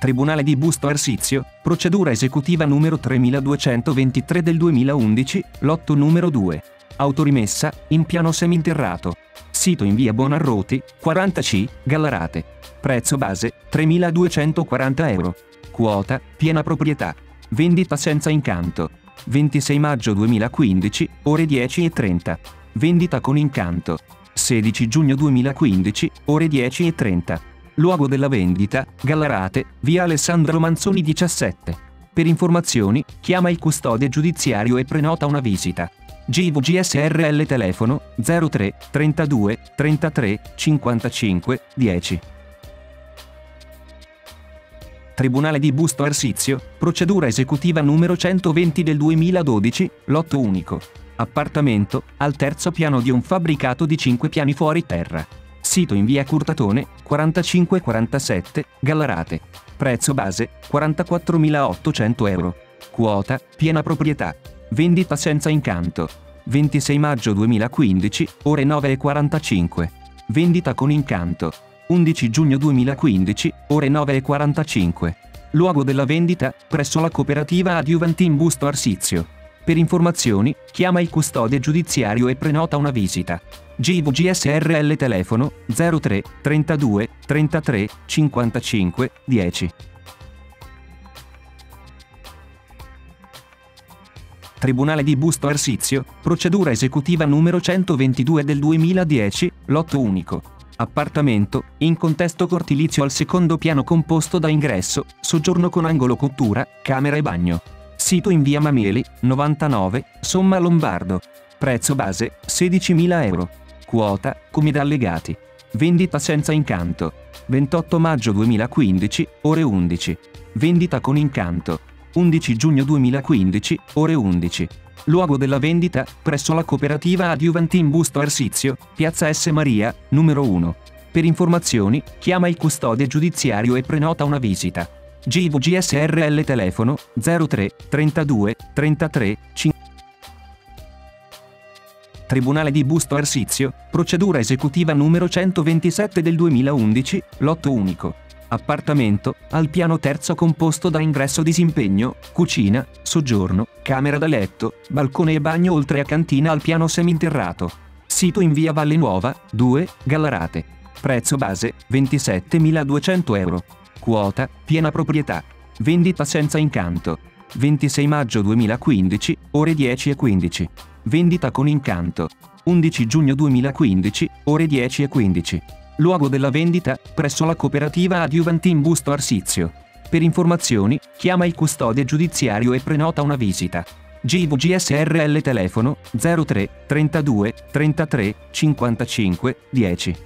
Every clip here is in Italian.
Tribunale di Busto Arsizio, procedura esecutiva numero 3223 del 2011, lotto numero 2. Autorimessa, in piano seminterrato. Sito in via Bonarroti, 40C, Gallarate. Prezzo base, 3.240 euro. Quota, piena proprietà. Vendita senza incanto. 26 maggio 2015, ore 10:30. Vendita con incanto. 16 giugno 2015, ore 10:30. Luogo della vendita, Gallarate, via Alessandro Manzoni 17. Per informazioni, chiama il custode giudiziario e prenota una visita. GVG SRL telefono 03 32 33 55 10. Tribunale di Busto Arsizio, procedura esecutiva numero 120 del 2012, lotto unico. Appartamento, al terzo piano di un fabbricato di 5 piani fuori terra. Sito in via Curtatone, 4547, Gallarate. Prezzo base, 44.800 euro. Quota, piena proprietà. Vendita senza incanto. 26 maggio 2015, ore 9:45. Vendita con incanto. 11 giugno 2015, ore 9:45. Luogo della vendita, presso la cooperativa Adiuvantin Busto Arsizio. Per informazioni, chiama il custode giudiziario e prenota una visita. GVG SRL telefono 03 32 33 55 10. Tribunale di Busto Arsizio, procedura esecutiva numero 122 del 2010, lotto unico. Appartamento, in contesto cortilizio al secondo piano composto da ingresso, soggiorno con angolo cottura, camera e bagno. Sito in via Mameli, 99, Somma Lombardo. Prezzo base, 16.000 euro. Quota, come da allegati. Vendita senza incanto. 28 maggio 2015, ore 11. Vendita con incanto. 11 giugno 2015, ore 11. Luogo della vendita, presso la cooperativa Adiuvantin Busto Arsizio, piazza S. Maria, numero 1. Per informazioni, chiama il custode giudiziario e prenota una visita. GVG SRL telefono 03 32 33 5. Tribunale di Busto Arsizio, procedura esecutiva numero 127 del 2011, lotto unico. Appartamento, al piano terzo composto da ingresso disimpegno, cucina, soggiorno, camera da letto, balcone e bagno oltre a cantina al piano seminterrato. Sito in via Valle Nuova, 2, Gallarate. Prezzo base, 27.200 euro. Quota, piena proprietà. Vendita senza incanto. 26 maggio 2015, ore 10:15. Vendita con incanto. 11 giugno 2015, ore 10:15. Luogo della vendita, presso la cooperativa Adiuvantin Busto Arsizio. Per informazioni, chiama il custode giudiziario e prenota una visita. GVG SRL telefono 03 32 33 55 10.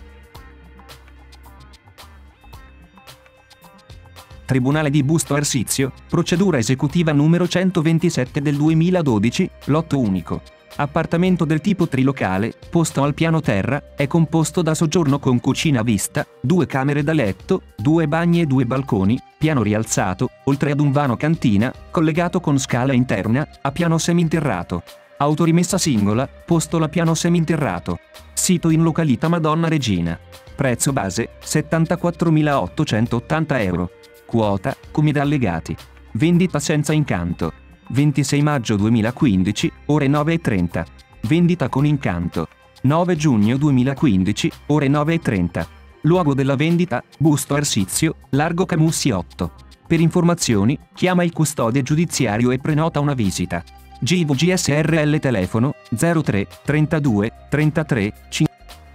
Tribunale di Busto Arsizio, procedura esecutiva numero 127 del 2012, lotto unico. Appartamento del tipo trilocale, posto al piano terra, è composto da soggiorno con cucina a vista, 2 camere da letto, 2 bagni e 2 balconi, piano rialzato, oltre ad un vano cantina, collegato con scala interna, a piano seminterrato. Autorimessa singola, posto a piano seminterrato. Sito in località Madonna Regina. Prezzo base, 74.880 euro. Quota, come da allegati. Vendita senza incanto. 26 maggio 2015, ore 9:30. Vendita con incanto. 9 giugno 2015, ore 9:30. Luogo della vendita, Busto Arsizio, Largo Camussi 8. Per informazioni, chiama il custode giudiziario e prenota una visita. GVG SRL telefono 03 32 33 5.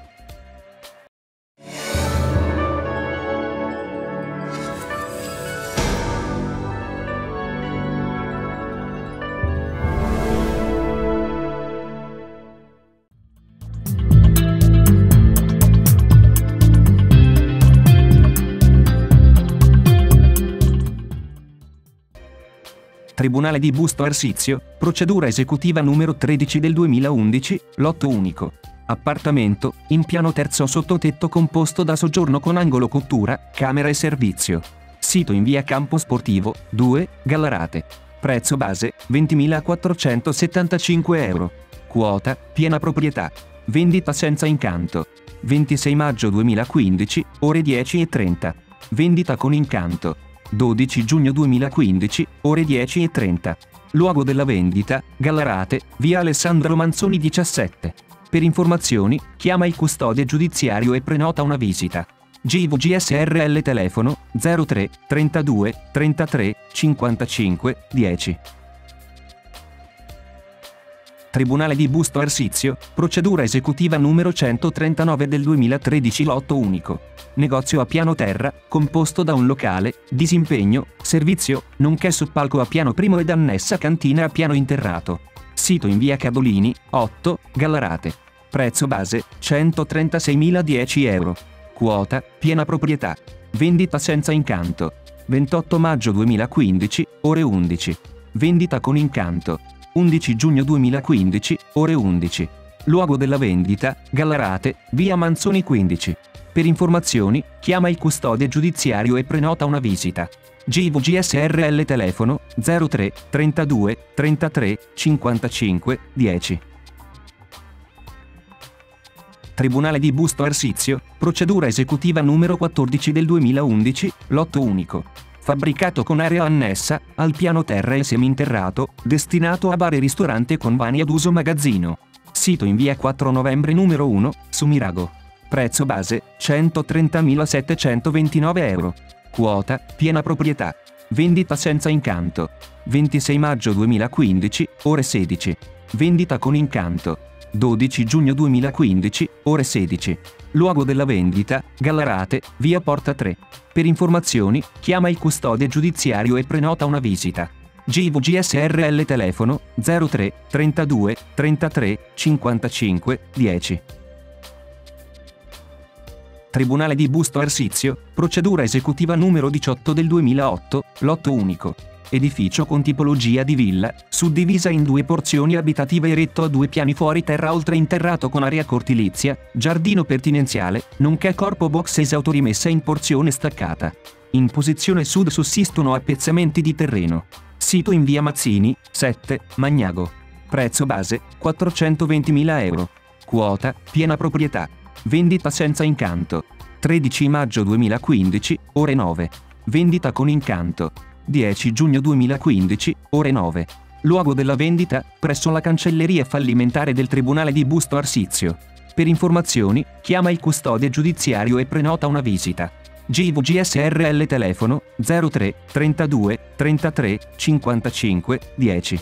Tribunale di Busto Arsizio, procedura esecutiva numero 13 del 2011, lotto unico. Appartamento, in piano terzo sottotetto composto da soggiorno con angolo cottura, camera e servizio. Sito in via Campo Sportivo, 2, Gallarate. Prezzo base, 20.475 euro. Quota, piena proprietà. Vendita senza incanto. 26 maggio 2015, ore 10:30. Vendita con incanto. 12 giugno 2015, ore 10:30. Luogo della vendita, Gallarate, via Alessandro Manzoni 17. Per informazioni, chiama il custode giudiziario e prenota una visita. GVG SRL telefono 03 32 33 55 10. Tribunale di Busto Arsizio, procedura esecutiva numero 139 del 2013, lotto unico. Negozio a piano terra, composto da un locale, disimpegno, servizio, nonché soppalco a piano primo ed annessa cantina a piano interrato. Sito in via Cadolini, 8, Gallarate. Prezzo base, 136.010 euro. Quota, piena proprietà. Vendita senza incanto. 28 maggio 2015, ore 11. Vendita con incanto. 11 giugno 2015, ore 11. Luogo della vendita, Gallarate, via Manzoni 15. Per informazioni, chiama il custode giudiziario e prenota una visita. GVG SRL telefono 03 32 33 55 10. Tribunale di Busto Arsizio, procedura esecutiva numero 14 del 2011, lotto unico. Fabbricato con area annessa, al piano terra e seminterrato, destinato a bar e ristorante con vani ad uso magazzino. Sito in via 4 novembre numero 1, Sumirago. Prezzo base, 130.729 euro. Quota, piena proprietà. Vendita senza incanto. 26 maggio 2015, ore 16. Vendita con incanto. 12 giugno 2015, ore 16. Luogo della vendita, Gallarate, via Porta 3. Per informazioni, chiama il custode giudiziario e prenota una visita. GVG SRL telefono 03 32 33 55 10. Tribunale di Busto Arsizio, procedura esecutiva numero 18 del 2008, lotto unico. Edificio con tipologia di villa, suddivisa in due porzioni abitative, eretto a 2 piani fuori terra oltre interrato con area cortilizia, giardino pertinenziale, nonché corpo box esautorimessa in porzione staccata. In posizione sud sussistono appezzamenti di terreno. Sito in via Mazzini, 7, Magnago. Prezzo base, 420.000 euro. Quota, piena proprietà. Vendita senza incanto. 13 maggio 2015, ore 9. Vendita con incanto. 10 giugno 2015, ore 9. Luogo della vendita, presso la cancelleria fallimentare del Tribunale di Busto Arsizio. Per informazioni, chiama il custode giudiziario e prenota una visita. GVG SRL telefono 03 32 33 55 10.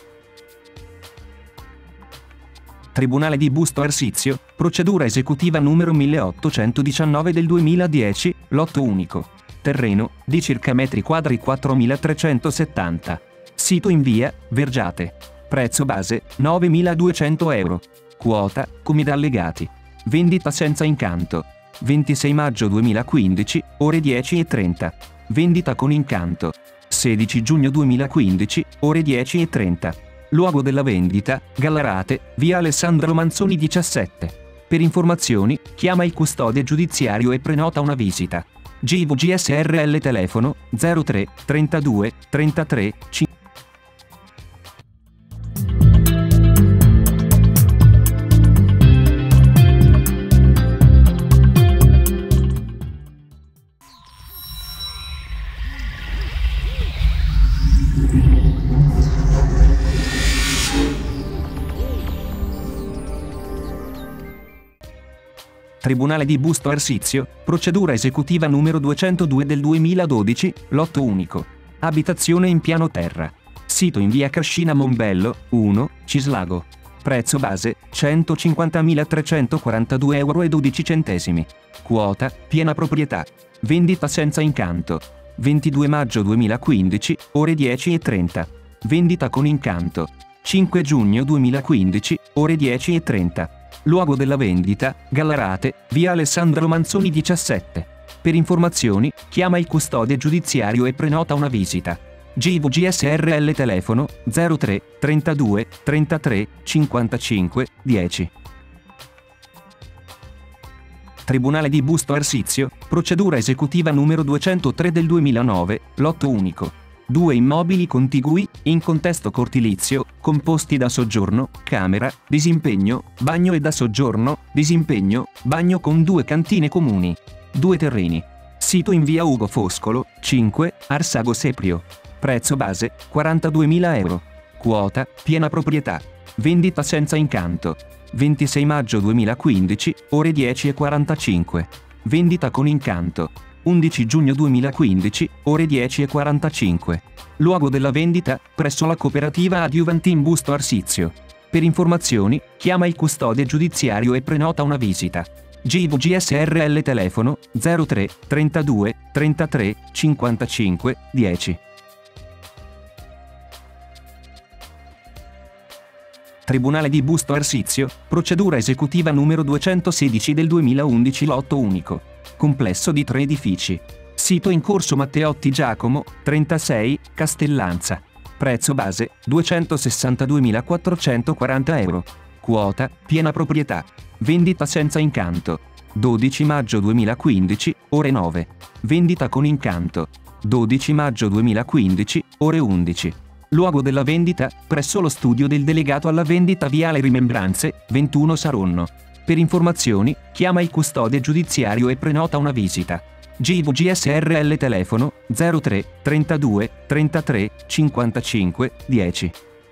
Tribunale di Busto Arsizio, procedura esecutiva numero 1819 del 2010, lotto unico. Terreno, di circa metri quadri 4.370. Sito in via, Vergiate. Prezzo base, 9.200 euro. Quota, come da allegati. Vendita senza incanto. 26 maggio 2015, ore 10:30. Vendita con incanto. 16 giugno 2015, ore 10:30. Luogo della vendita, Gallarate, via Alessandro Manzoni 17. Per informazioni, chiama il custode giudiziario e prenota una visita. GVG SRL telefono 03 32 33 5. Tribunale di Busto Arsizio, procedura esecutiva numero 202 del 2012, lotto unico. Abitazione in piano terra. Sito in via Cascina Mombello, 1, Cislago. Prezzo base, 150.342 euro e 12 centesimi. Quota, piena proprietà. Vendita senza incanto. 22 maggio 2015, ore 10:30. Vendita con incanto. 5 giugno 2015, ore 10:30. Luogo della vendita, Gallarate, via Alessandro Manzoni 17. Per informazioni, chiama il custode giudiziario e prenota una visita. GVG SRL telefono 03 32 33 55 10. Tribunale di Busto Arsizio, procedura esecutiva numero 203 del 2009, lotto unico. 2 immobili contigui, in contesto cortilizio, composti da soggiorno, camera, disimpegno, bagno e da soggiorno, disimpegno, bagno con 2 cantine comuni. 2 terreni. Sito in via Ugo Foscolo, 5, Arsago Seprio. Prezzo base, 42.000 euro. Quota, piena proprietà. Vendita senza incanto. 26 maggio 2015, ore 10:45. Vendita con incanto. 11 giugno 2015, ore 10:45. Luogo della vendita, presso la cooperativa Adjuvantin Busto Arsizio. Per informazioni, chiama il custode giudiziario e prenota una visita. GVG SRL telefono 03 32 33 55 10. Tribunale di Busto Arsizio, procedura esecutiva numero 216 del 2011, lotto unico. Complesso di 3 edifici. Sito in corso Matteotti Giacomo, 36, Castellanza. Prezzo base, 262.440 euro. Quota, piena proprietà. Vendita senza incanto. 12 maggio 2015, ore 9. Vendita con incanto. 12 maggio 2015, ore 11. Luogo della vendita, presso lo studio del delegato alla vendita Viale Rimembranze, 21 Saronno. Per informazioni, chiama il custode giudiziario e prenota una visita. GVG SRL telefono 03 32 33 55 10.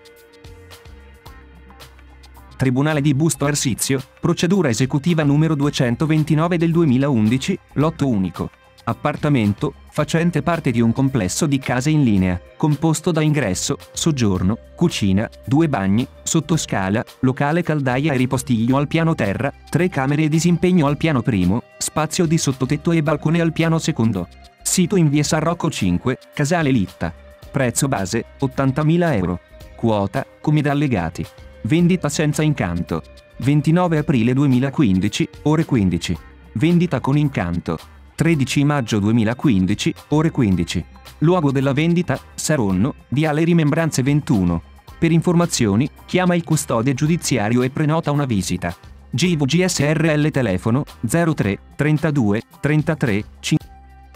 Tribunale di Busto Arsizio, procedura esecutiva numero 229 del 2011, lotto unico. Appartamento, facente parte di un complesso di case in linea, composto da ingresso, soggiorno, cucina, 2 bagni, sottoscala, locale caldaia e ripostiglio al piano terra, 3 camere e disimpegno al piano primo, spazio di sottotetto e balcone al piano secondo. Sito in via San Rocco 5, Casale Litta. Prezzo base, 80.000 euro. Quota, come da allegati. Vendita senza incanto. 29 aprile 2015, ore 15. Vendita con incanto. 13 maggio 2015, ore 15. Luogo della vendita, Saronno, Viale Rimembranze 21. Per informazioni, chiama il custode giudiziario e prenota una visita. GVG SRL telefono 03 32 33 5.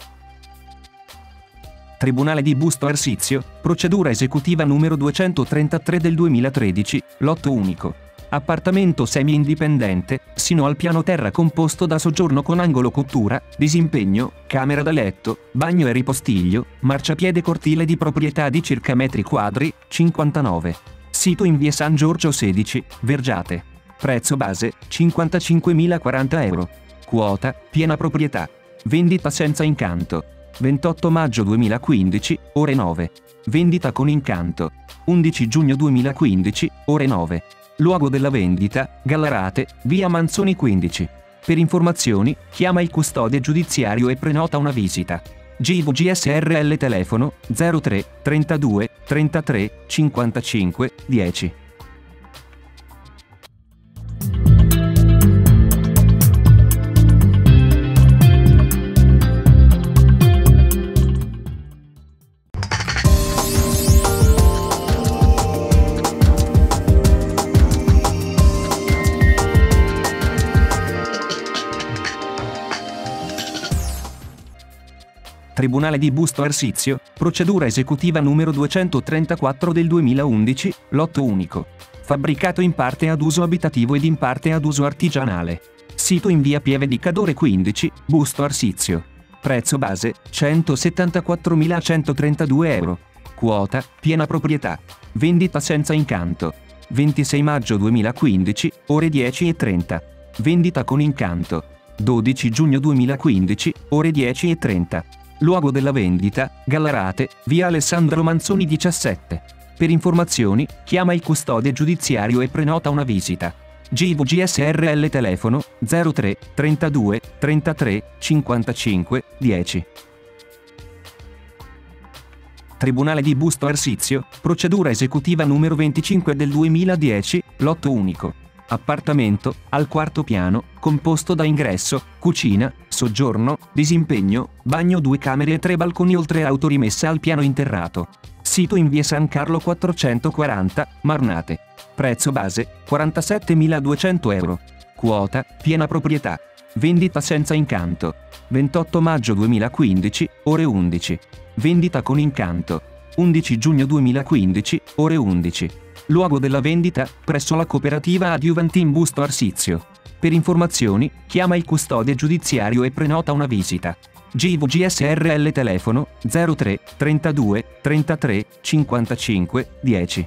Tribunale di Busto Arsizio, procedura esecutiva numero 233 del 2013, lotto unico. Appartamento semi-indipendente, sino al piano terra composto da soggiorno con angolo cottura, disimpegno, camera da letto, bagno e ripostiglio, marciapiede cortile di proprietà di circa metri quadri, 59. Sito in via San Giorgio 16, Vergiate. Prezzo base, 55.040 euro. Quota, piena proprietà. Vendita senza incanto. 28 maggio 2015, ore 9. Vendita con incanto. 11 giugno 2015, ore 9. Luogo della vendita, Gallarate, via Manzoni 15. Per informazioni, chiama il custode giudiziario e prenota una visita. GVG SRL telefono 03 32 33 55 10. Tribunale di Busto Arsizio, procedura esecutiva numero 234 del 2011, lotto unico. Fabbricato in parte ad uso abitativo ed in parte ad uso artigianale. Sito in via Pieve di Cadore 15, Busto Arsizio. Prezzo base, 174.132 euro. Quota, piena proprietà. Vendita senza incanto. 26 maggio 2015, ore 10:30. Vendita con incanto. 12 giugno 2015, ore 10:30. Luogo della vendita, Gallarate, via Alessandro Manzoni 17. Per informazioni, chiama il custode giudiziario e prenota una visita. GVG SRL telefono 03 32 33 55 10. Tribunale di Busto Arsizio, procedura esecutiva numero 25 del 2010, lotto unico. Appartamento, al quarto piano, composto da ingresso, cucina, soggiorno, disimpegno, bagno, 2 camere e 3 balconi oltre autorimessa al piano interrato. Sito in via San Carlo 440, Marnate. Prezzo base, 47.200 euro. Quota, piena proprietà. Vendita senza incanto. 28 maggio 2015, ore 11. Vendita con incanto. 11 giugno 2015, ore 11. Luogo della vendita, presso la cooperativa Adjuvantin Busto Arsizio. Per informazioni, chiama il custode giudiziario e prenota una visita. GVG SRL telefono 03 32 33 55 10.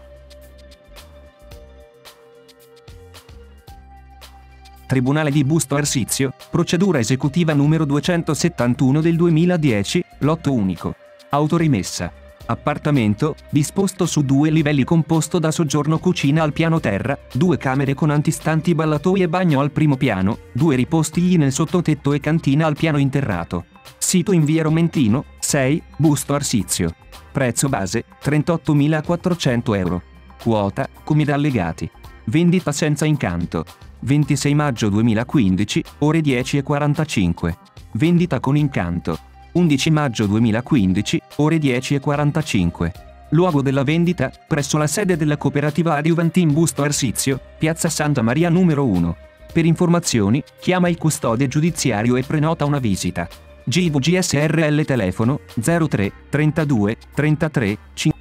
Tribunale di Busto Arsizio, procedura esecutiva numero 271 del 2010, lotto unico. Autorimessa. Appartamento, disposto su 2 livelli composto da soggiorno cucina al piano terra, 2 camere con antistanti ballatoi e bagno al primo piano, 2 ripostigli nel sottotetto e cantina al piano interrato. Sito in via Romentino, 6, Busto Arsizio. Prezzo base, 38.400 euro. Quota, come da allegati. Vendita senza incanto. 26 maggio 2015, ore 10:45. Vendita con incanto. 11 maggio 2015, ore 10:45. Luogo della vendita, presso la sede della cooperativa Adiuvantin Busto Arsizio, piazza Santa Maria numero 1. Per informazioni, chiama il custode giudiziario e prenota una visita. GVG SRL telefono 03 32 33 5.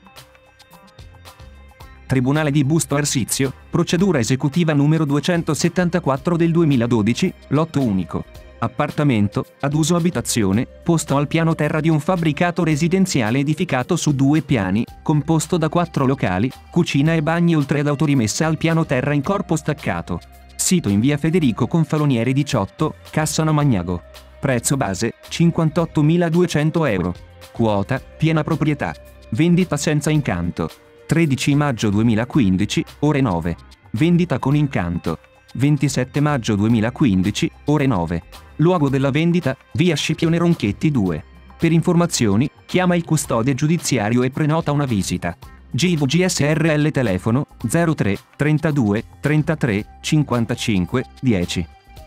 Tribunale di Busto Arsizio, procedura esecutiva numero 274 del 2012, lotto unico. Appartamento, ad uso abitazione, posto al piano terra di un fabbricato residenziale edificato su 2 piani, composto da 4 locali, cucina e bagni oltre ad autorimessa al piano terra in corpo staccato. Sito in via Federico Confalonieri 18, Cassano Magnago. Prezzo base, 58.200 euro. Quota, piena proprietà. Vendita senza incanto. 13 maggio 2015, ore 9. Vendita con incanto. 27 maggio 2015, ore 9. Luogo della vendita, via Scipione Ronchetti 2. Per informazioni, chiama il custode giudiziario e prenota una visita. GVG SRL telefono 03 32 33 55 10.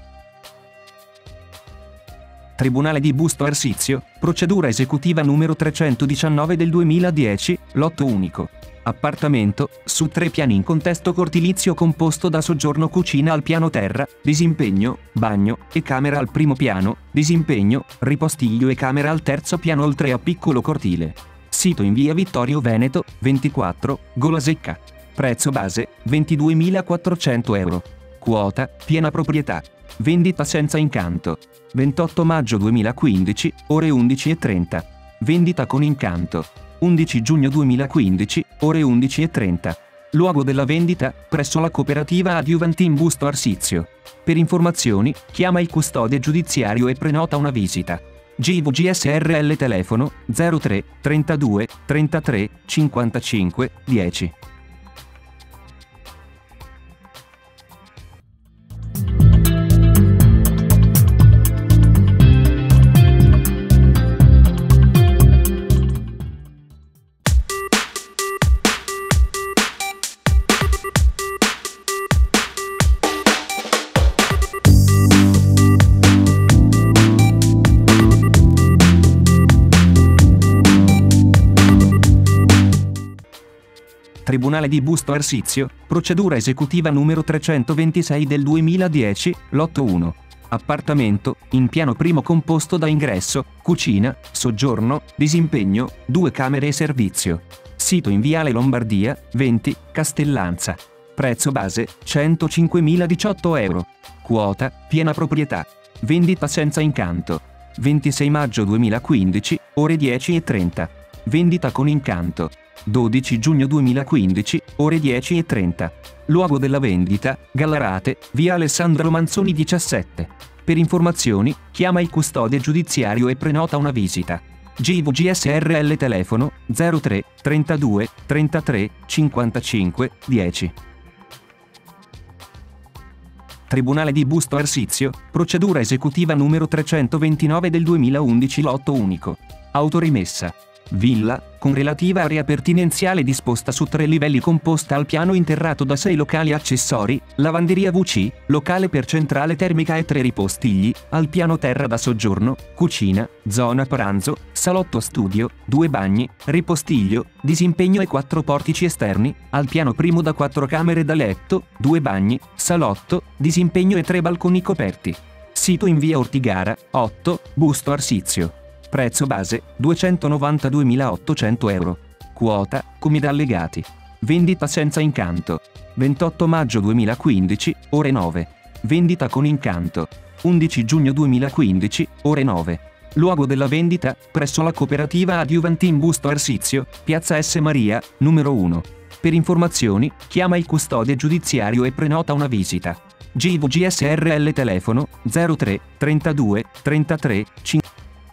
Tribunale di Busto Arsizio, procedura esecutiva numero 319 del 2010, lotto unico. Appartamento, su 3 piani in contesto cortilizio composto da soggiorno cucina al piano terra, disimpegno, bagno e camera al primo piano, disimpegno, ripostiglio e camera al terzo piano oltre a piccolo cortile. Sito in via Vittorio Veneto, 24, Gola Secca. Prezzo base, 22.400 euro. Quota, piena proprietà. Vendita senza incanto. 28 maggio 2015, ore 11:30. Vendita con incanto. 11 giugno 2015, ore 11:30. Luogo della vendita, presso la cooperativa Adiuvantin Busto Arsizio. Per informazioni, chiama il custode giudiziario e prenota una visita. GVG SRL telefono 03 32 33 55 10. Tribunale di Busto Arsizio, procedura esecutiva numero 326 del 2010, lotto 1. Appartamento, in piano primo composto da ingresso, cucina, soggiorno, disimpegno, 2 camere e servizio. Sito in viale Lombardia, 20, Castellanza. Prezzo base, 105.018 euro. Quota, piena proprietà. Vendita senza incanto. 26 maggio 2015, ore 10:30. Vendita con incanto. 12 giugno 2015, ore 10:30. Luogo della vendita, Gallarate, via Alessandro Manzoni 17. Per informazioni, chiama il custode giudiziario e prenota una visita. GVG SRL telefono 03 32 33 55 10. Tribunale di Busto Arsizio, procedura esecutiva numero 329 del 2011, lotto unico. Autorimessa. Villa, con relativa area pertinenziale disposta su 3 livelli composta al piano interrato da 6 locali accessori, lavanderia WC, locale per centrale termica e 3 ripostigli, al piano terra da soggiorno, cucina, zona pranzo, salotto studio, 2 bagni, ripostiglio, disimpegno e 4 portici esterni, al piano primo da 4 camere da letto, 2 bagni, salotto, disimpegno e 3 balconi coperti. Sito in via Ortigara, 8, Busto Arsizio. Prezzo base, 292.800 euro. Quota, come da allegati. Vendita senza incanto. 28 maggio 2015, ore 9. Vendita con incanto. 11 giugno 2015, ore 9. Luogo della vendita, presso la cooperativa Adiuvantin Busto Arsizio, Piazza S. Maria, numero 1. Per informazioni, chiama il custode giudiziario e prenota una visita. GVG SRL telefono 03 32 33 5.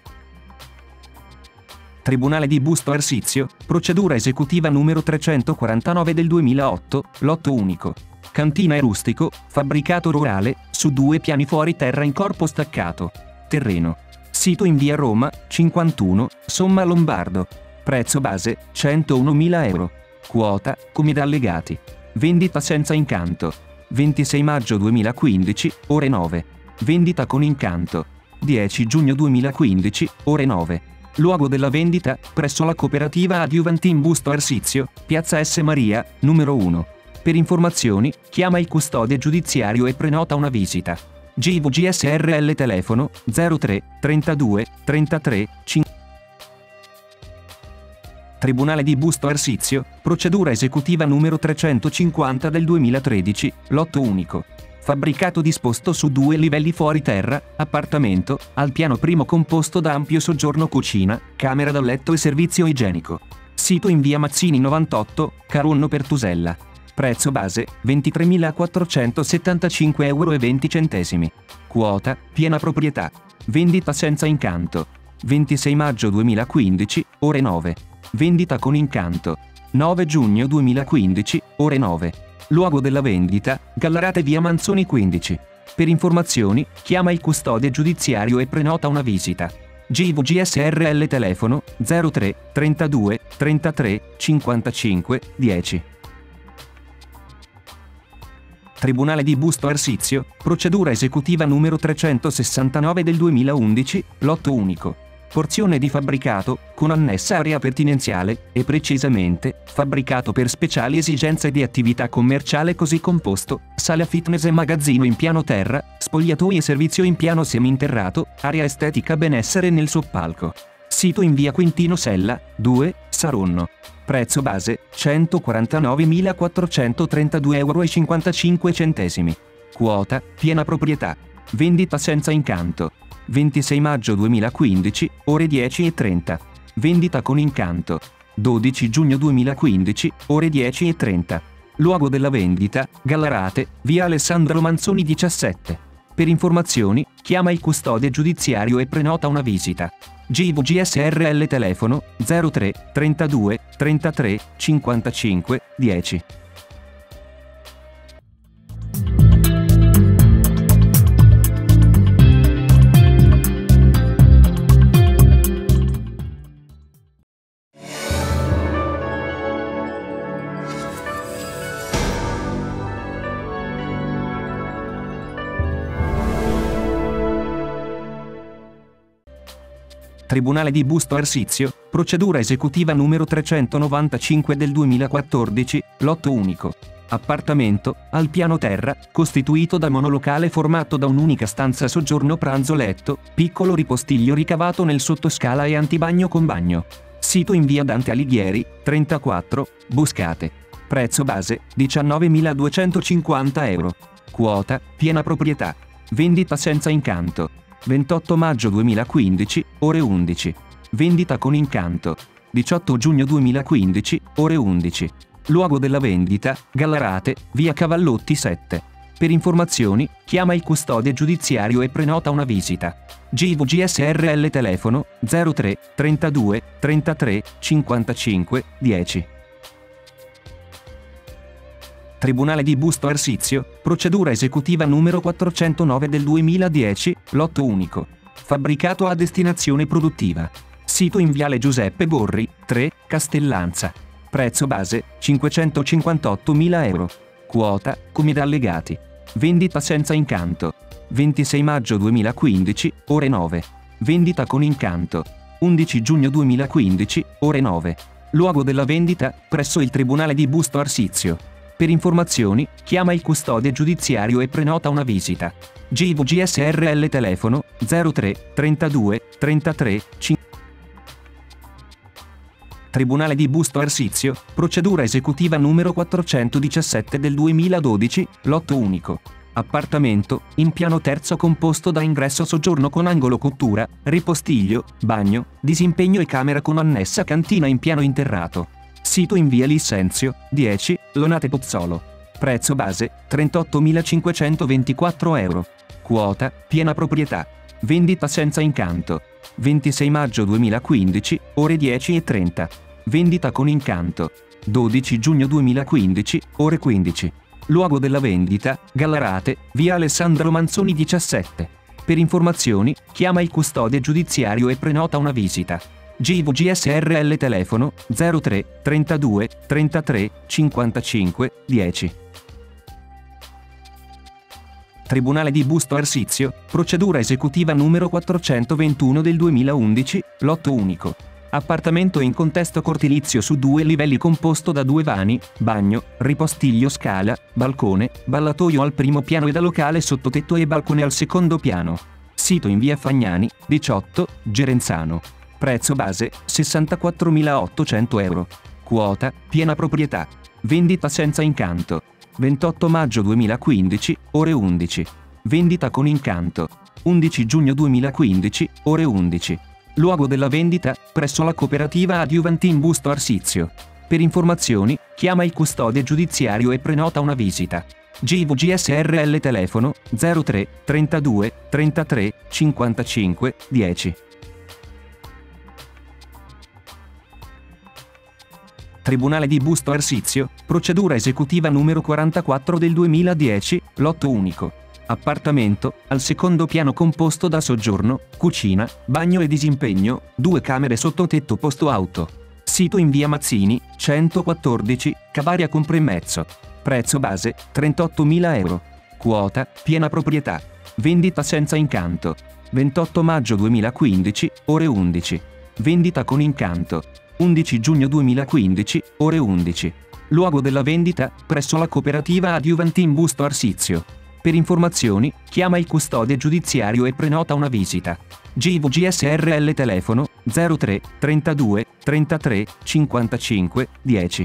Tribunale di Busto Arsizio, procedura esecutiva numero 349 del 2008, lotto unico. Cantina e rustico, fabbricato rurale, su 2 piani fuori terra in corpo staccato. Terreno. Sito in via Roma, 51, somma Lombardo. Prezzo base, 101.000 euro. Quota, come da allegati. Vendita senza incanto. 26 maggio 2015, ore 9. Vendita con incanto. 10 giugno 2015, ore 9. Luogo della vendita, presso la cooperativa Adiuvantin Busto Arsizio, Piazza S. Maria, numero 1. Per informazioni, chiama il custode giudiziario e prenota una visita. GVG SRL telefono 03 32 33 5. Tribunale di Busto Arsizio, procedura esecutiva numero 350 del 2013, lotto unico. Fabbricato disposto su 2 livelli fuori terra, appartamento, al piano primo composto da ampio soggiorno cucina, camera da letto e servizio igienico. Sito in via Mazzini 98, Caronno Pertusella. Prezzo base, 23.475,20 euro. Quota, piena proprietà. Vendita senza incanto. 26 maggio 2015, ore 9. Vendita con incanto. 9 giugno 2015, ore 9. Luogo della vendita, Gallarate via Manzoni 15. Per informazioni, chiama il custode giudiziario e prenota una visita. GVG SRL telefono 03 32 33 55 10. Tribunale di Busto Arsizio, procedura esecutiva numero 369 del 2011, lotto unico. Porzione di fabbricato, con annessa area pertinenziale, e precisamente, fabbricato per speciali esigenze di attività commerciale così composto, sala fitness e magazzino in piano terra, spogliatoi e servizio in piano seminterrato, area estetica benessere nel soppalco. Sito in via Quintino Sella, 2, Saronno. Prezzo base, 149.432,55 euro. Quota, piena proprietà. Vendita senza incanto. 26 maggio 2015, ore 10:30. Vendita con incanto. 12 giugno 2015, ore 10:30. Luogo della vendita, Gallarate, via Alessandro Manzoni 17. Per informazioni, chiama il custode giudiziario e prenota una visita. GVG SRL telefono 03 32 33 55 10. Tribunale di Busto Arsizio, procedura esecutiva numero 395 del 2014, lotto unico. Appartamento, al piano terra, costituito da monolocale formato da un'unica stanza soggiorno pranzo-letto, piccolo ripostiglio ricavato nel sottoscala e antibagno con bagno. Sito in via Dante Alighieri, 34, Buscate. Prezzo base, 19.250 euro. Quota, piena proprietà. Vendita senza incanto. 28 maggio 2015, ore 11. Vendita con incanto. 18 giugno 2015, ore 11. Luogo della vendita, Gallarate, via Cavallotti 7. Per informazioni, chiama il custode giudiziario e prenota una visita. GVG SRL telefono 03 32 33 55 10. Tribunale di Busto Arsizio, procedura esecutiva numero 409 del 2010, lotto unico. Fabbricato a destinazione produttiva. Sito in viale Giuseppe Borri, 3, Castellanza. Prezzo base, 558.000 euro. Quota, come da allegati. Vendita senza incanto. 26 maggio 2015, ore 9. Vendita con incanto. 11 giugno 2015, ore 9. Luogo della vendita, presso il Tribunale di Busto Arsizio. Per informazioni, chiama il custode giudiziario e prenota una visita. GVG SRL telefono 03 32 33 5. Tribunale di Busto Arsizio, procedura esecutiva numero 417 del 2012, lotto unico. Appartamento, in piano terzo composto da ingresso soggiorno con angolo cottura, ripostiglio, bagno, disimpegno e camera con annessa cantina in piano interrato. Sito in via Lissenzio, 10, Lonate Pozzolo. Prezzo base, 38.524 euro. Quota, piena proprietà. Vendita senza incanto. 26 maggio 2015, ore 10:30. Vendita con incanto. 12 giugno 2015, ore 15. Luogo della vendita, Gallarate, via Alessandro Manzoni 17. Per informazioni, chiama il custode giudiziario e prenota una visita. GVG SRL telefono 03 32 33 55 10. Tribunale di Busto Arsizio, procedura esecutiva numero 421 del 2011, lotto unico. Appartamento in contesto cortilizio su 2 livelli composto da 2 vani, bagno, ripostiglio, scala, balcone, ballatoio al primo piano e da locale sottotetto e balcone al secondo piano. Sito in via Fagnani, 18, Gerenzano. Prezzo base, 64.800 euro. Quota, piena proprietà. Vendita senza incanto. 28 maggio 2015, ore 11. Vendita con incanto. 11 giugno 2015, ore 11. Luogo della vendita, presso la cooperativa Adiuvantin Busto Arsizio. Per informazioni, chiama il custode giudiziario e prenota una visita. GVG SRL telefono 03 32 33 55 10. Tribunale di Busto Arsizio, procedura esecutiva numero 44 del 2010, lotto unico. Appartamento, al secondo piano composto da soggiorno, cucina, bagno e disimpegno, 2 camere sottotetto posto auto. Sito in via Mazzini, 114, Cavaria Compremezzo. Prezzo base, 38.000 euro. Quota, piena proprietà. Vendita senza incanto. 28 maggio 2015, ore 11. Vendita con incanto. 11 giugno 2015, ore 11. Luogo della vendita, presso la cooperativa Adiuvantin Busto Arsizio. Per informazioni, chiama il custode giudiziario e prenota una visita. GVG SRL telefono 03 32 33 55 10.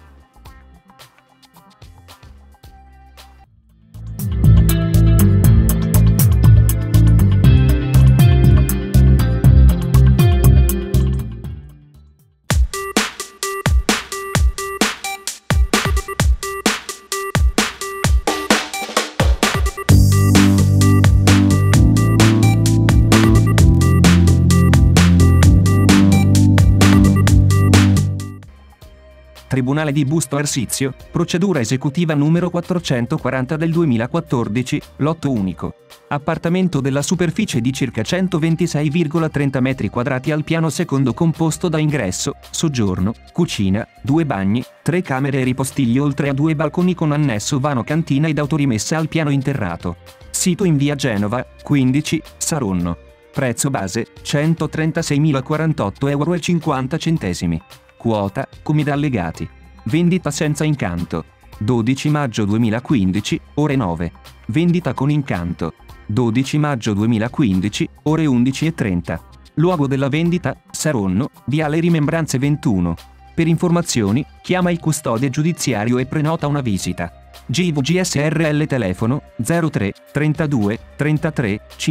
Tribunale di Busto Arsizio, procedura esecutiva numero 440 del 2014, lotto unico. Appartamento della superficie di circa 126,30 metri quadrati al piano secondo composto da ingresso, soggiorno, cucina, 2 bagni, 3 camere e ripostiglio oltre a 2 balconi con annesso vano cantina ed autorimessa al piano interrato. Sito in via Genova, 15, Saronno. Prezzo base, 136.048,50 euro. Quota, come da allegati. Vendita senza incanto. 12 maggio 2015, ore 9. Vendita con incanto. 12 maggio 2015, ore 11:30. Luogo della vendita, Saronno, viale Rimembranze 21. Per informazioni, chiama il custode giudiziario e prenota una visita. GVG SRL telefono 03 32 33 5.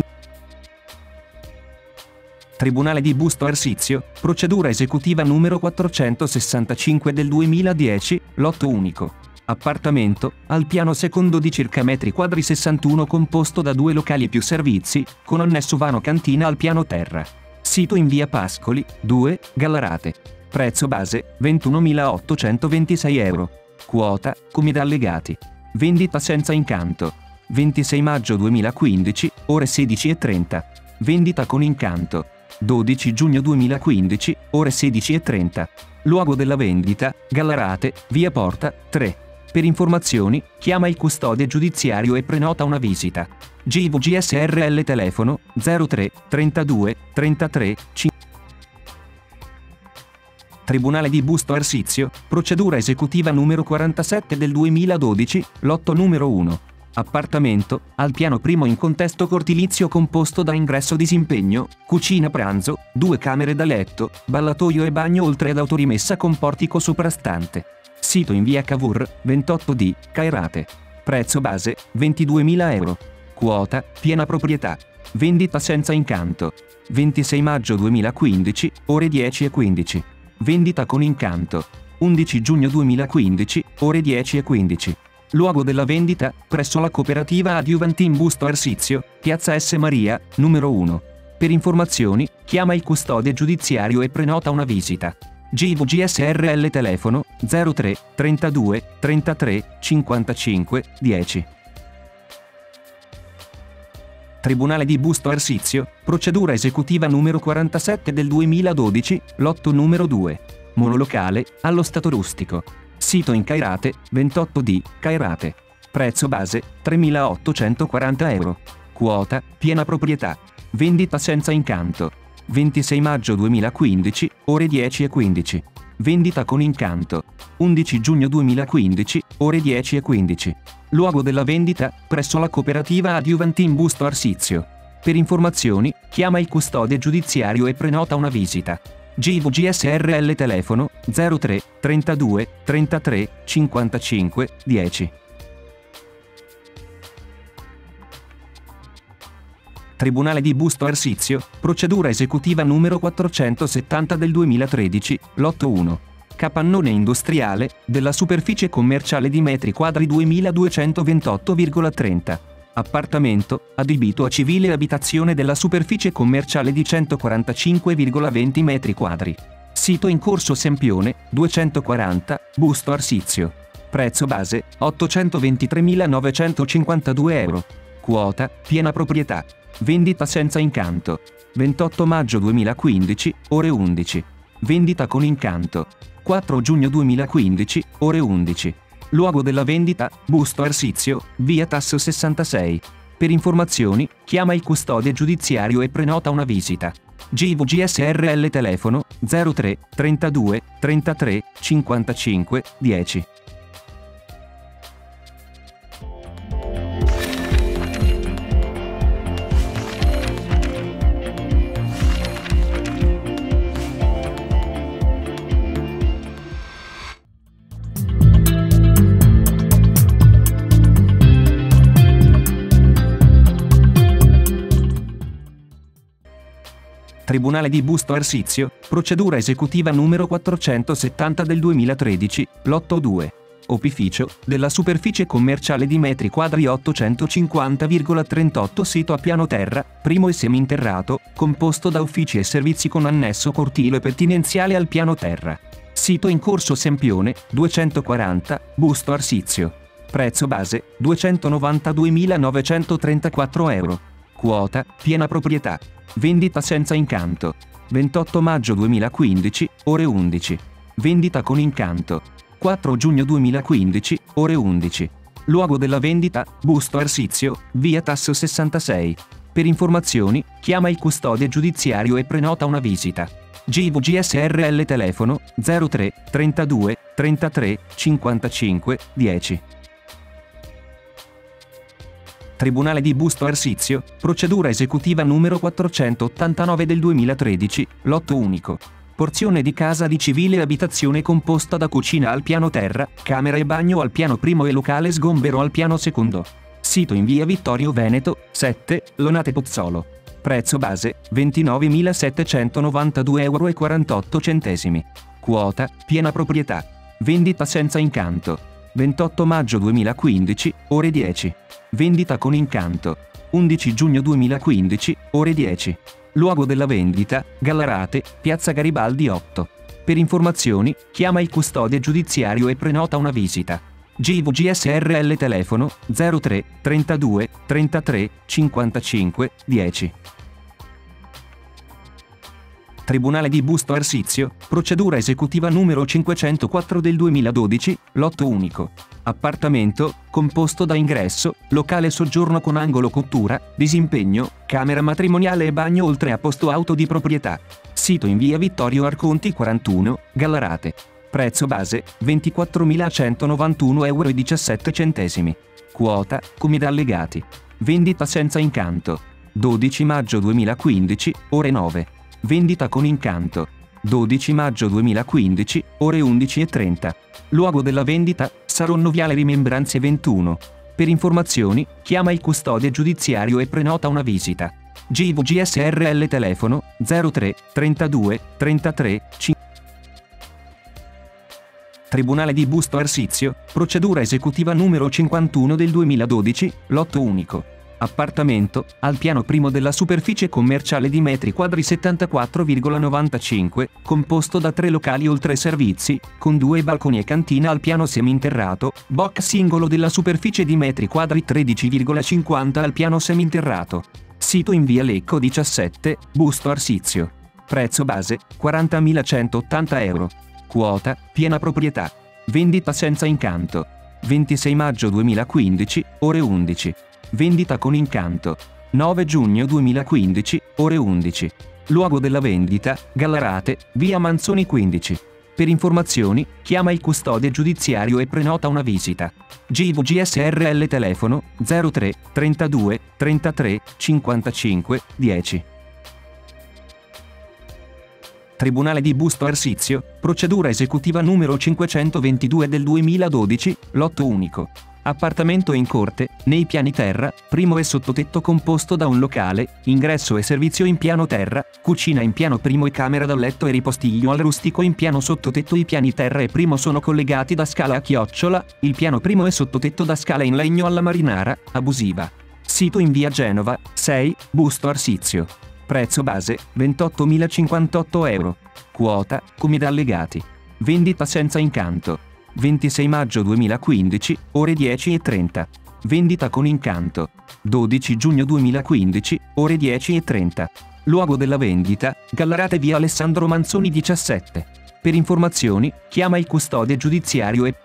Tribunale di Busto Arsizio, procedura esecutiva numero 465 del 2010, lotto unico. Appartamento, al piano secondo di circa metri quadri 61 composto da 2 locali più servizi, con annesso vano cantina al piano terra. Sito in via Pascoli, 2, Gallarate. Prezzo base, 21.826 euro. Quota, come da allegati. Vendita senza incanto. 26 maggio 2015, ore 16:30. Vendita con incanto. 12 giugno 2015, ore 16:30. Luogo della vendita, Gallarate, via Porta, 3. Per informazioni, chiama il custode giudiziario e prenota una visita. GVG SRL telefono 03 32 33 5. Tribunale di Busto Arsizio, procedura esecutiva numero 47 del 2012, lotto numero 1. Appartamento, al piano primo in contesto cortilizio composto da ingresso disimpegno, cucina pranzo, 2 camere da letto, ballatoio e bagno oltre ad autorimessa con portico soprastante. Sito in via Cavour, 28D, Cairate. Prezzo base, 22.000 euro. Quota, piena proprietà. Vendita senza incanto. 26 maggio 2015, ore 10:15. Vendita con incanto. 11 giugno 2015, ore 10:15. Luogo della vendita, presso la cooperativa Adiuvantin Busto Arsizio, Piazza S. Maria, numero 1. Per informazioni, chiama il custode giudiziario e prenota una visita. GVG-SRL telefono 03 32 33 55 10. Tribunale di Busto Arsizio, procedura esecutiva numero 47 del 2012, lotto numero 2. Monolocale, allo stato rustico. Sito in Cairate, 28D, Cairate. Prezzo base, 3.840 euro. Quota, piena proprietà. Vendita senza incanto. 26 maggio 2015, ore 10:15. Vendita con incanto. 11 giugno 2015, ore 10:15. Luogo della vendita, presso la cooperativa Adiuvantin Busto Arsizio. Per informazioni, chiama il custode giudiziario e prenota una visita. GVG-SRL telefono 03 32 33 55 10. Tribunale di Busto Arsizio, procedura esecutiva numero 470 del 2013, lotto 1. Capannone industriale, della superficie commerciale di metri quadri 2228,30. Appartamento, adibito a civile abitazione della superficie commerciale di 145,20 metri quadri. Sito in Corso Sempione, 240, Busto Arsizio. Prezzo base, 823.952 euro. Quota, piena proprietà. Vendita senza incanto. 28 maggio 2015, ore 11. Vendita con incanto. 4 giugno 2015, ore 11. Luogo della vendita, Busto Arsizio, via Tasso 66. Per informazioni, chiama il custode giudiziario e prenota una visita. GVG-SRL telefono 03 32 33 55 10. Tribunale di Busto Arsizio, procedura esecutiva numero 470 del 2013, lotto 2. Opificio, della superficie commerciale di metri quadri 850,38 sito a piano terra, primo e seminterrato, composto da uffici e servizi con annesso cortile pertinenziale al piano terra. Sito in Corso Sempione, 240, Busto Arsizio. Prezzo base, 292.934 euro. Quota, piena proprietà. Vendita senza incanto. 28 maggio 2015, ore 11. Vendita con incanto. 4 giugno 2015, ore 11. Luogo della vendita, Busto Arsizio, via Tasso 66. Per informazioni, chiama il custode giudiziario e prenota una visita. GVG-SRL telefono 03 32 33 55 10. Tribunale di Busto Arsizio, procedura esecutiva numero 489 del 2013, lotto unico. Porzione di casa di civile abitazione composta da cucina al piano terra, camera e bagno al piano primo e locale sgombero al piano secondo. Sito in via Vittorio Veneto, 7, Lonate Pozzolo. Prezzo base, 29.792,48 euro. Quota, piena proprietà. Vendita senza incanto. 28 maggio 2015, ore 10. Vendita con incanto. 11 giugno 2015, ore 10. Luogo della vendita, Gallarate, Piazza Garibaldi 8. Per informazioni, chiama il custode giudiziario e prenota una visita. GVG-SRL telefono 03 32 33 55 10. Tribunale di Busto Arsizio, procedura esecutiva numero 504 del 2012, lotto unico. Appartamento, composto da ingresso, locale soggiorno con angolo cottura, disimpegno, camera matrimoniale e bagno oltre a posto auto di proprietà. Sito in via Vittorio Arconti 41, Gallarate. Prezzo base, 24.191,17 euro. Quota, come da allegati. Vendita senza incanto. 12 maggio 2015, ore 9. Vendita con incanto. 12 maggio 2015, ore 11:30. Luogo della vendita, Saronno Viale Rimembranze 21. Per informazioni, chiama il custode giudiziario e prenota una visita. GVG SRL telefono 03 32 33 5. Tribunale di Busto Arsizio, procedura esecutiva numero 51 del 2012, lotto unico. Appartamento, al piano primo della superficie commerciale di metri quadri 74,95, composto da 3 locali oltre servizi, con 2 balconi e cantina al piano seminterrato, box singolo della superficie di metri quadri 13,50 al piano seminterrato. Sito in via Lecco 17, Busto Arsizio. Prezzo base, 40.180 euro. Quota, piena proprietà. Vendita senza incanto. 26 maggio 2015, ore 11. Vendita con incanto. 9 giugno 2015, ore 11. Luogo della vendita, Gallarate, via Manzoni 15. Per informazioni, chiama il custode giudiziario e prenota una visita. GVG SRL telefono 03 32 33 55 10. Tribunale di Busto Arsizio, procedura esecutiva numero 522 del 2012, lotto unico. Appartamento in corte, nei piani terra, primo e sottotetto composto da un locale, ingresso e servizio in piano terra, cucina in piano primo e camera da letto e ripostiglio al rustico in piano sottotetto. I piani terra e primo sono collegati da scala a chiocciola, il piano primo e sottotetto da scala in legno alla marinara, abusiva. Sito in via Genova, 6, Busto Arsizio. Prezzo base, 28.058 euro. Quota, come da allegati. Vendita senza incanto. 26 maggio 2015, ore 10:30. Vendita con incanto. 12 giugno 2015, ore 10:30. Luogo della vendita, Gallarate via Alessandro Manzoni 17. Per informazioni, chiama il custode giudiziario e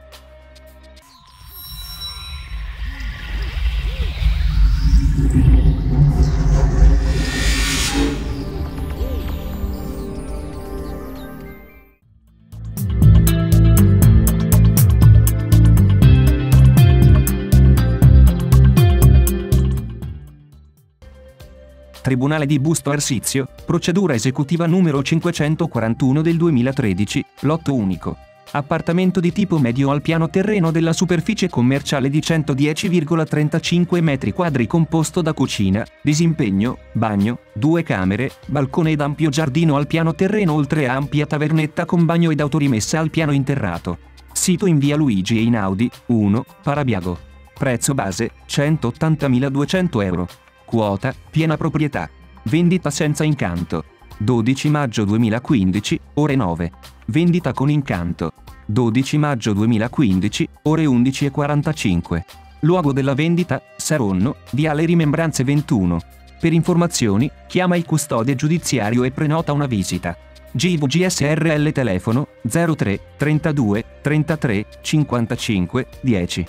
Tribunale di Busto Arsizio, procedura esecutiva numero 541 del 2013, lotto unico. Appartamento di tipo medio al piano terreno della superficie commerciale di 110,35 metri quadri composto da cucina, disimpegno, bagno, 2 camere, balcone ed ampio giardino al piano terreno oltre a ampia tavernetta con bagno ed autorimessa al piano interrato. Sito in via Luigi Einaudi, 1, Parabiago. Prezzo base, 180.200 euro. Quota, piena proprietà. Vendita senza incanto. 12 maggio 2015, ore 9. Vendita con incanto. 12 maggio 2015, ore 11:45. Luogo della vendita, Saronno, viale Rimembranze 21. Per informazioni, chiama il custode giudiziario e prenota una visita. GVG SRL telefono 03 32 33 55 10.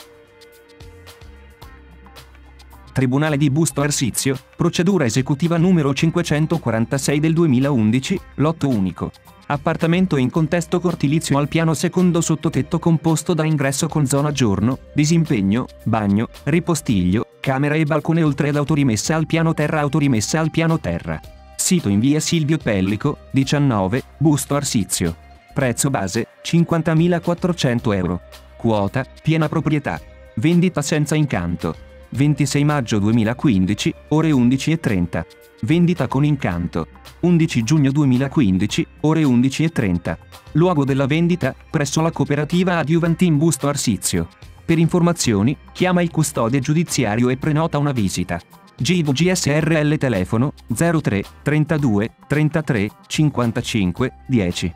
Tribunale di Busto Arsizio, procedura esecutiva numero 546 del 2011, lotto unico. Appartamento in contesto cortilizio al piano secondo sottotetto composto da ingresso con zona giorno, disimpegno, bagno, ripostiglio, camera e balcone oltre ad autorimessa al piano terra. Autorimessa al piano terra. Sito in via Silvio Pellico, 19, Busto Arsizio. Prezzo base, 50.400 euro. Quota, piena proprietà. Vendita senza incanto. 26 maggio 2015, ore 11:30. Vendita con incanto. 11 giugno 2015, ore 11:30. Luogo della vendita, presso la cooperativa Adjuvantin Busto Arsizio. Per informazioni, chiama il custode giudiziario e prenota una visita. GVG SRL telefono 03 32 33 55 10.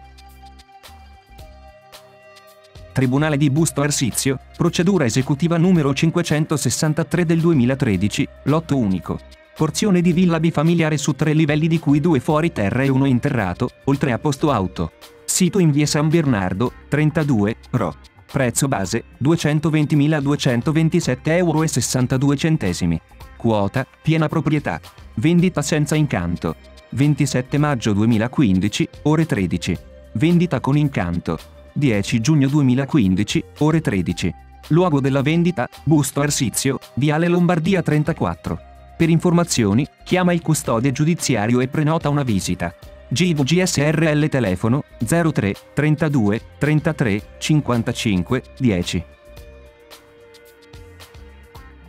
Tribunale di Busto Arsizio, procedura esecutiva numero 563 del 2013, lotto unico. Porzione di villa bifamiliare su 3 livelli di cui 2 fuori terra e 1 interrato, oltre a posto auto. Sito in via San Bernardo, 32, Ro. Prezzo base, 220.227,62 euro. Quota, piena proprietà. Vendita senza incanto. 27 maggio 2015, ore 13. Vendita con incanto. 10 giugno 2015, ore 13. Luogo della vendita, Busto Arsizio, viale Lombardia 34. Per informazioni, chiama il custode giudiziario e prenota una visita. GVG SRL telefono 03 32 33 55 10.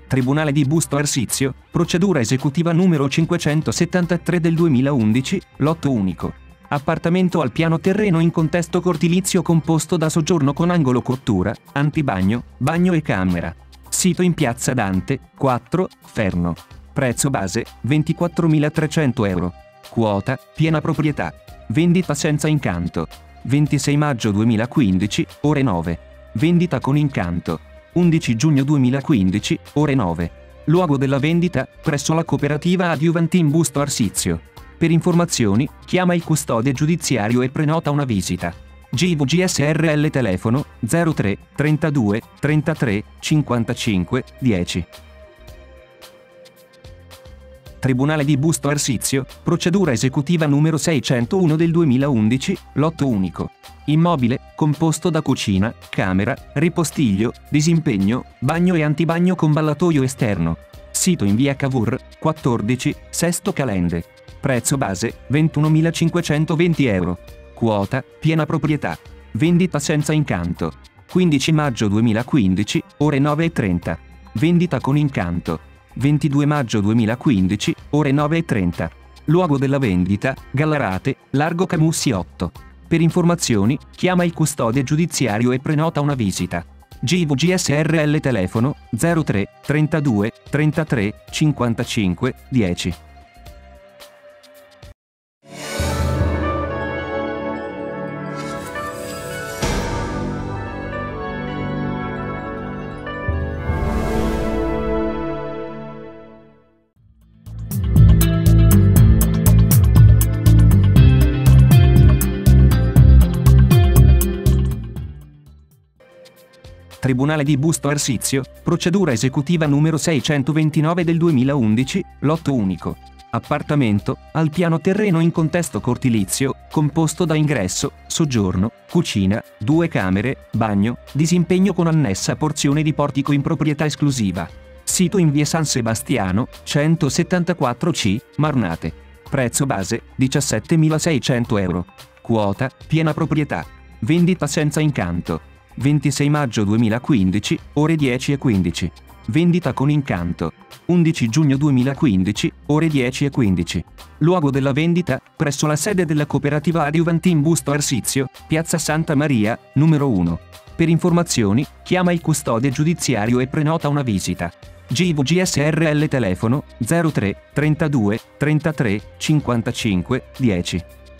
Tribunale di Busto Arsizio, procedura esecutiva numero 573 del 2011, lotto unico. Appartamento al piano terreno in contesto cortilizio composto da soggiorno con angolo cottura, antibagno, bagno e camera. Sito in piazza Dante, 4, Ferno. Prezzo base, 24.300 euro. Quota, piena proprietà. Vendita senza incanto. 26 maggio 2015, ore 9. Vendita con incanto. 11 giugno 2015, ore 9. Luogo della vendita, presso la cooperativa Adiuvantin Busto Arsizio. Per informazioni, chiama il custode giudiziario e prenota una visita. GVG-SRL telefono, 03 32 33 55 10. Tribunale di Busto Arsizio, procedura esecutiva numero 601 del 2011, lotto unico. Immobile, composto da cucina, camera, ripostiglio, disimpegno, bagno e antibagno con ballatoio esterno. Sito in via Cavour, 14, Sesto Calende. Prezzo base, 21.520 euro. Quota, piena proprietà. Vendita senza incanto. 15 maggio 2015, ore 9:30. Vendita con incanto. 22 maggio 2015, ore 9:30. Luogo della vendita, Gallarate, Largo Camussi 8. Per informazioni, chiama il custode giudiziario e prenota una visita. GVG-SRL telefono, 03 32 33 55 10. Tribunale di Busto Arsizio, procedura esecutiva numero 629 del 2011, lotto unico. Appartamento, al piano terreno in contesto cortilizio, composto da ingresso, soggiorno, cucina, 2 camere, bagno, disimpegno con annessa porzione di portico in proprietà esclusiva. Sito in via San Sebastiano, 174C, Marnate. Prezzo base, 17.600 euro. Quota, piena proprietà. Vendita senza incanto. 26 maggio 2015, ore 10:15. Vendita con incanto. 11 giugno 2015, ore 10:15. Luogo della vendita, presso la sede della cooperativa Adiuvantin Busto Arsizio, piazza Santa Maria, numero 1. Per informazioni, chiama il custode giudiziario e prenota una visita. GVG-SRL telefono, 03 32 33 55 10.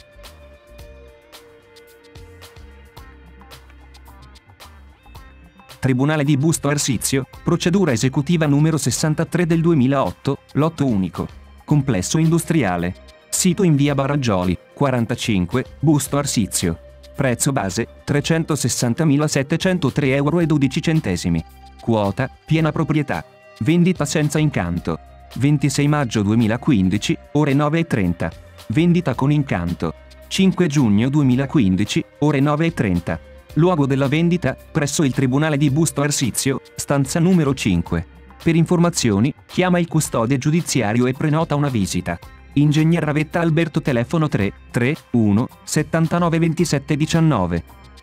Tribunale di Busto Arsizio, procedura esecutiva numero 63 del 2008, lotto unico. Complesso industriale. Sito in via Baraggioli, 45, Busto Arsizio. Prezzo base, 360.703 euro e 12 centesimi. Quota, piena proprietà. Vendita senza incanto. 26 maggio 2015, ore 9:30. Vendita con incanto. 5 giugno 2015, ore 9:30. Luogo della vendita, presso il Tribunale di Busto Arsizio, stanza numero 5. Per informazioni, chiama il custode giudiziario e prenota una visita. Ingegner Ravetta Alberto telefono 3 31 79 27 19.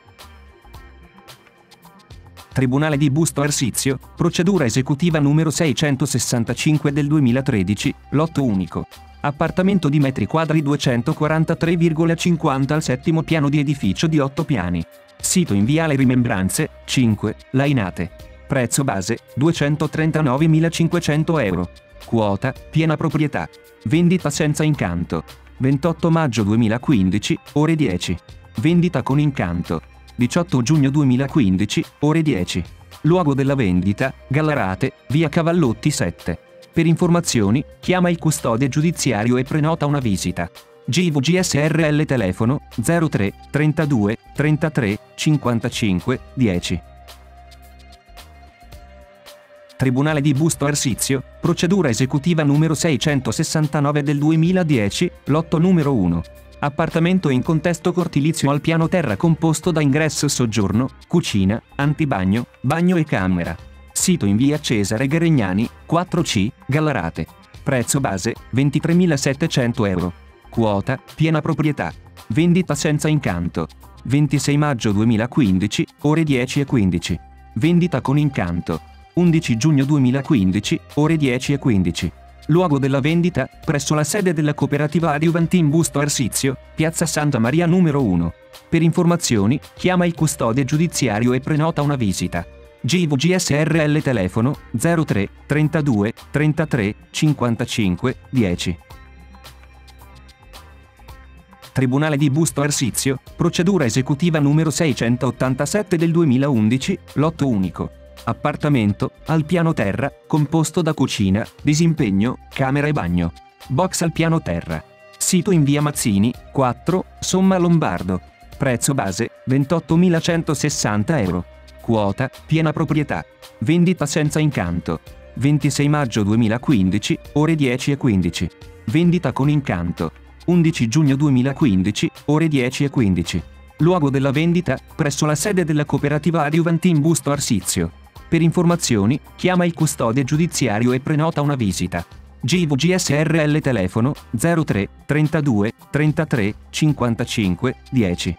Tribunale di Busto Arsizio, procedura esecutiva numero 665 del 2013, lotto unico. Appartamento di metri quadri 243,50 al settimo piano di edificio di 8 piani. Sito in viale Rimembranze, 5, Lainate. Prezzo base, 239.500 euro. Quota, piena proprietà. Vendita senza incanto. 28 maggio 2015, ore 10. Vendita con incanto. 18 giugno 2015, ore 10. Luogo della vendita, Gallarate, via Cavallotti 7. Per informazioni, chiama il custode giudiziario e prenota una visita. GVG-SRL telefono, 03 32 33 55 10. Tribunale di Busto Arsizio, procedura esecutiva numero 669 del 2010, lotto numero 1. Appartamento in contesto cortilizio al piano terra composto da ingresso soggiorno, cucina, antibagno, bagno e camera. Sito in via Cesare Garegnani, 4C, Gallarate. Prezzo base, 23.700 euro. Quota, piena proprietà. Vendita senza incanto. 26 maggio 2015, ore 10:15. Vendita con incanto. 11 giugno 2015, ore 10:15. Luogo della vendita, presso la sede della cooperativa Adiuvantin Busto Arsizio, piazza Santa Maria numero 1. Per informazioni, chiama il custode giudiziario e prenota una visita. GVG SRL telefono 03 32 33 55 10. Tribunale di Busto Arsizio, procedura esecutiva numero 687 del 2011, lotto unico. Appartamento, al piano terra, composto da cucina, disimpegno, camera e bagno. Box al piano terra. Sito in via Mazzini, 4, Somma Lombardo. Prezzo base, 28.160 euro. Quota, piena proprietà. Vendita senza incanto. 26 maggio 2015, ore 10:15. Vendita con incanto. 11 giugno 2015, ore 10:15. Luogo della vendita, presso la sede della cooperativa Adiuvantin Busto Arsizio. Per informazioni, chiama il custode giudiziario e prenota una visita. GVG SRL telefono 03 32 33 55 10.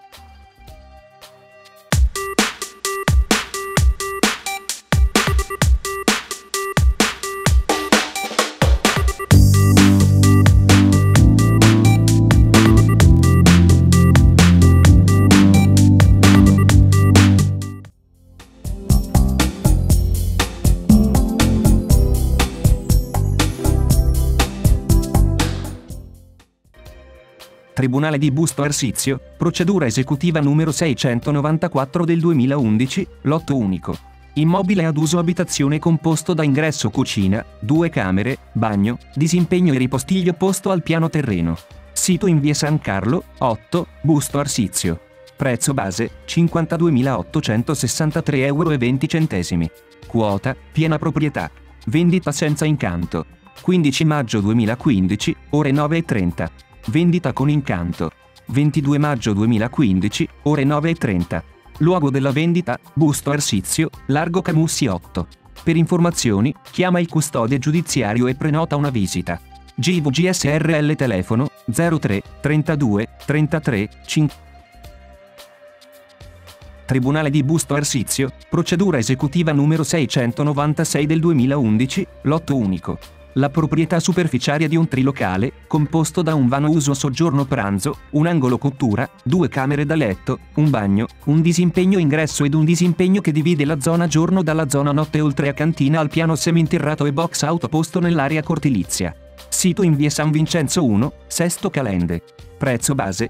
Tribunale di Busto Arsizio, procedura esecutiva numero 694 del 2011, lotto unico. Immobile ad uso abitazione composto da ingresso cucina, 2 camere, bagno, disimpegno e ripostiglio posto al piano terreno. Sito in via San Carlo, 8, Busto Arsizio. Prezzo base, 52.863,20 euro. Quota, piena proprietà. Vendita senza incanto. 15 maggio 2015, ore 9:30. Vendita con incanto. 22 maggio 2015, ore 9:30. Luogo della vendita, Busto Arsizio, Largo Camussi 8. Per informazioni, chiama il custode giudiziario e prenota una visita. GVG SRL telefono 03 32 33 5. Tribunale di Busto Arsizio, procedura esecutiva numero 696 del 2011, lotto unico. La proprietà superficiaria di un trilocale, composto da un vano uso soggiorno pranzo, un angolo cottura, 2 camere da letto, un bagno, un disimpegno ingresso ed un disimpegno che divide la zona giorno dalla zona notte oltre a cantina al piano seminterrato e box auto posto nell'area cortilizia. Sito in via San Vincenzo 1, Sesto Calende. Prezzo base,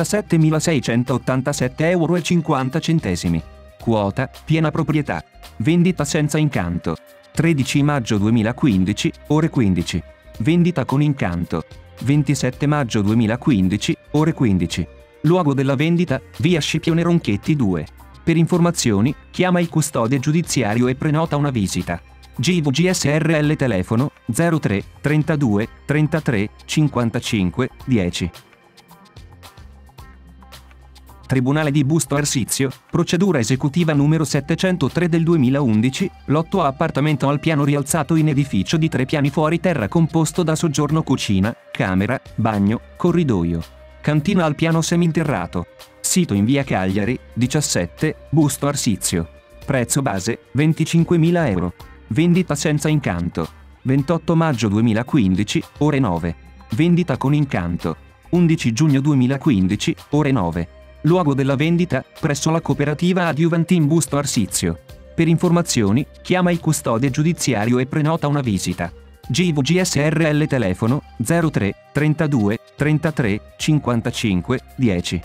37.687,50 euro. Quota, piena proprietà. Vendita senza incanto. 13 maggio 2015, ore 15. Vendita con incanto. 27 maggio 2015, ore 15. Luogo della vendita, via Scipione Ronchetti 2. Per informazioni, chiama il custode giudiziario e prenota una visita. GVG SRL telefono 03 32 33 55 10. Tribunale di Busto Arsizio, procedura esecutiva numero 703 del 2011, lotto a appartamento al piano rialzato in edificio di 3 piani fuori terra composto da soggiorno cucina, camera, bagno, corridoio. Cantina al piano seminterrato. Sito in via Cagliari, 17, Busto Arsizio. Prezzo base, 25.000 euro. Vendita senza incanto. 28 maggio 2015, ore 9. Vendita con incanto. 11 giugno 2015, ore 9. Luogo della vendita, presso la cooperativa Adiuvantin Busto Arsizio. Per informazioni, chiama il custode giudiziario e prenota una visita. GVG SRL telefono 03 32 33 55 10.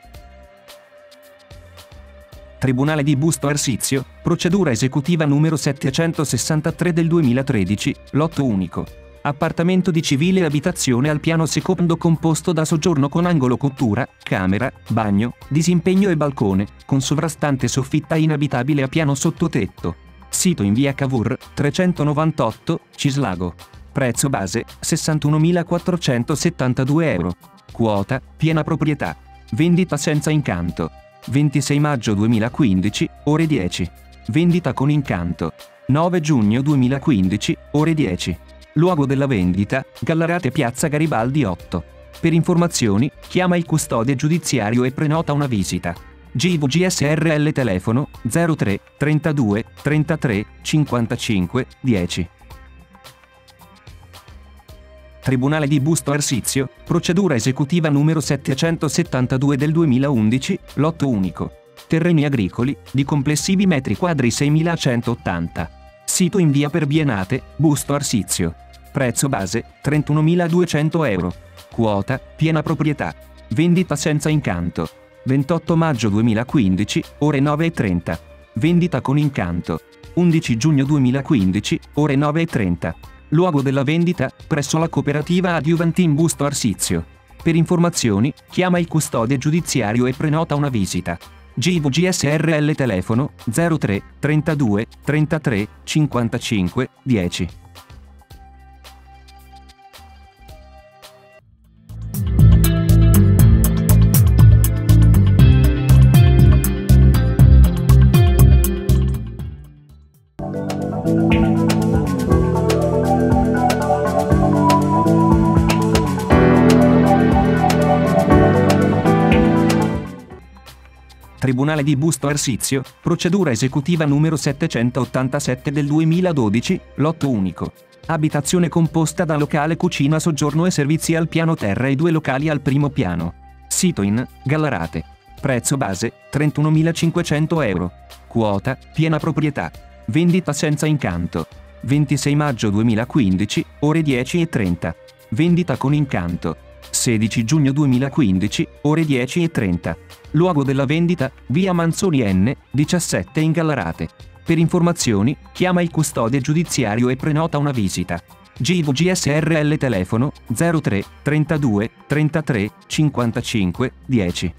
Tribunale di Busto Arsizio, procedura esecutiva numero 763 del 2013, lotto unico. Appartamento di civile abitazione al piano secondo composto da soggiorno con angolo cottura, camera, bagno, disimpegno e balcone, con sovrastante soffitta inabitabile a piano sottotetto. Sito in via Cavour, 398, Cislago. Prezzo base, 61.472 euro. Quota, piena proprietà. Vendita senza incanto. 26 maggio 2015, ore 10. Vendita con incanto. 9 giugno 2015, ore 10. Luogo della vendita, Gallarate piazza Garibaldi 8. Per informazioni, chiama il custode giudiziario e prenota una visita. GVG SRL telefono 03 32 33 55 10. Tribunale di Busto Arsizio, procedura esecutiva numero 772 del 2011, lotto unico. Terreni agricoli, di complessivi metri quadri 6.180. Sito in via Perbienate, Busto Arsizio. Prezzo base, 31.200 euro. Quota, piena proprietà. Vendita senza incanto. 28 maggio 2015, ore 9:30. Vendita con incanto. 11 giugno 2015, ore 9:30. Luogo della vendita, presso la cooperativa Adiuvantin Busto Arsizio. Per informazioni, chiama il custode giudiziario e prenota una visita. GVG SRL telefono 03 32 33 55 10. Tribunale di Busto Arsizio, procedura esecutiva numero 787 del 2012, lotto unico. Abitazione composta da locale cucina soggiorno e servizi al piano terra e 2 locali al primo piano. Sito in Gallarate. Prezzo base, 31.500 euro. Quota, piena proprietà. Vendita senza incanto. 26 maggio 2015, ore 10:30. Vendita con incanto. 16 giugno 2015, ore 10:30. Luogo della vendita, via Manzoni N, 17 in Gallarate. Per informazioni, chiama il custode giudiziario e prenota una visita. GVG SRL telefono 03 32 33 55 10.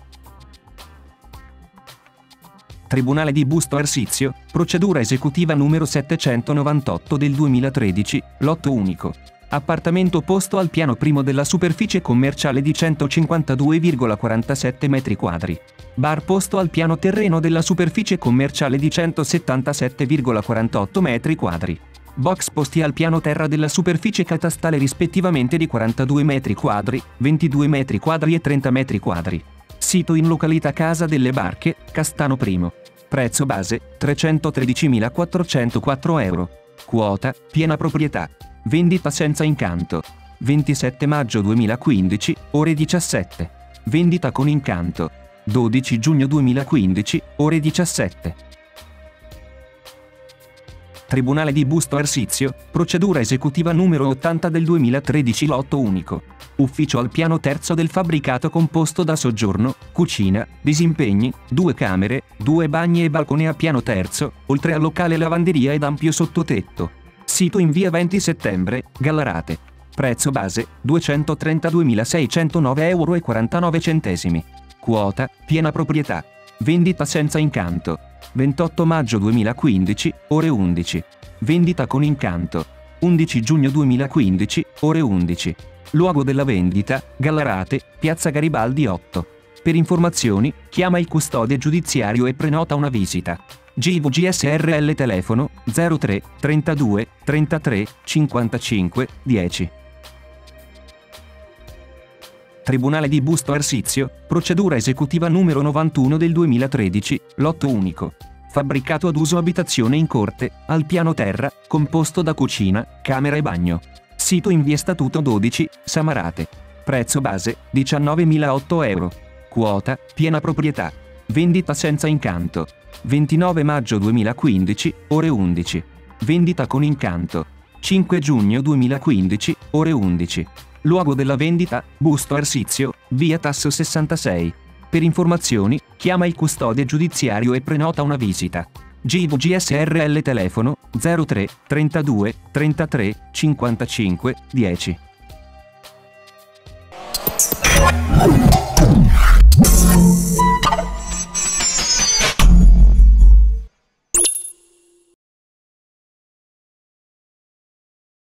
Tribunale di Busto Arsizio, procedura esecutiva numero 798 del 2013, lotto unico. Appartamento posto al piano primo della superficie commerciale di 152,47 metri quadri. Bar posto al piano terreno della superficie commerciale di 177,48 metri quadri. Box posti al piano terra della superficie catastale rispettivamente di 42 metri quadri, 22 metri quadri e 30 metri quadri. Sito in località Casa delle Barche, Castano I. Prezzo base, 313.404 euro. Quota, piena proprietà. Vendita senza incanto. 27 maggio 2015, ore 17. Vendita con incanto. 12 giugno 2015, ore 17. Tribunale di Busto Arsizio, procedura esecutiva numero 80 del 2013, lotto unico. Ufficio al piano terzo del fabbricato composto da soggiorno, cucina, disimpegni, 2 camere, 2 bagni e balcone a piano terzo, oltre al locale lavanderia ed ampio sottotetto. Sito in via 20 settembre, Gallarate. Prezzo base, 232.609,49 euro. Quota, piena proprietà. Vendita senza incanto. 28 maggio 2015, ore 11. Vendita con incanto. 11 giugno 2015, ore 11. Luogo della vendita, Gallarate, piazza Garibaldi 8. Per informazioni, chiama il custode giudiziario e prenota una visita. GVG SRL telefono 03 32 33 55 10. Tribunale di Busto Arsizio, procedura esecutiva numero 91 del 2013, lotto unico. Fabbricato ad uso abitazione in corte, al piano terra, composto da cucina, camera e bagno. Sito in via Statuto 12, Samarate. Prezzo base, 19.008 euro. Quota, piena proprietà. Vendita senza incanto. 29 maggio 2015, ore 11. Vendita con incanto. 5 giugno 2015, ore 11. Luogo della vendita, Busto Arsizio, via Tasso 66. Per informazioni, chiama il custode giudiziario e prenota una visita. GVG SRL telefono 03 32 33 55 10.